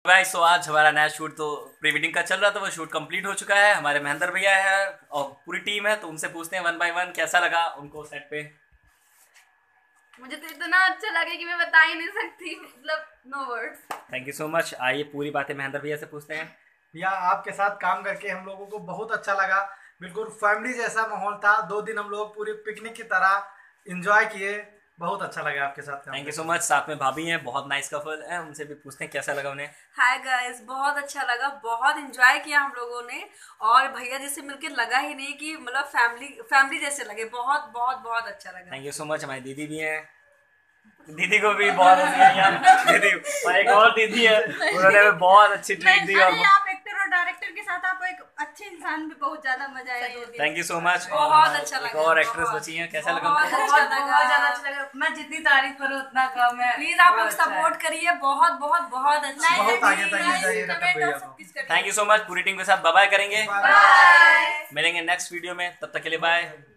Guys, तो आज हमारा नया शूट तो प्री वेडिंग का चल रहा था, वो शूट कंप्लीट हो चुका है। हमारे महेंद्र भैया है और पूरी टीम है, तो उनसे पूछते हैं वन बाय वन कैसा लगा उनको सेट पे। मुझे तो इतना अच्छा लगे कि मैं बता ही नहीं सकती, मतलब no words. Thank you so much. आइए पूरी बातें महेंद्र भैया से पूछते हैं। भैया आपके साथ काम करके हम लोगों को बहुत अच्छा लगा। बिल्कुल फैमिली जैसा माहौल था। 2 दिन हम लोग पूरी पिकनिक की तरह एंजॉय किए। बहुत अच्छा लगा आपके साथ काम थैंक यू सो करके। मच। साथ में भाभी हैं, बहुत नाइस कपल है, उनसे भी पूछते हैं कैसा लगा उन्हें। हाय गाइस, बहुत अच्छा लगा, बहुत एंजॉय किया हम लोगों ने। और भैया जैसे मिलके लगा ही नहीं कि मतलब फैमिली फैमिली जैसे लगे। बहुत बहुत बहुत अच्छा लगा। Thank you so much. हमारी दीदी भी हैं, दीदी को भी बहुत दीदी और एक और दीदी है, उन्होंने हमें बहुत अच्छी ट्रीट दी। और आप एक्टर और डायरेक्टर के साथ आप एक अच्छे इंसान भी, बहुत ज्यादा मजा आया 2 दिन। Thank you so much. बहुत अच्छा एक लगा। और एक्ट्रेस बची हैं, कैसा लगा बहुत उनको? अच्छा लगा। बहुत ज्यादा अच्छा लगा। मैं जितनी तारीफ करूँ उतना कम है। प्लीज आप लोग सपोर्ट करिए, बहुत बहुत बहुत अच्छा। बहुत आगे तक ले जाइए रतन भैया को। Thank you so much. पूरी टीम के साथ बाय बाय करेंगे। बाय। मिलेंगे नेक्स्ट वीडियो में, तब तक के लिए बाय।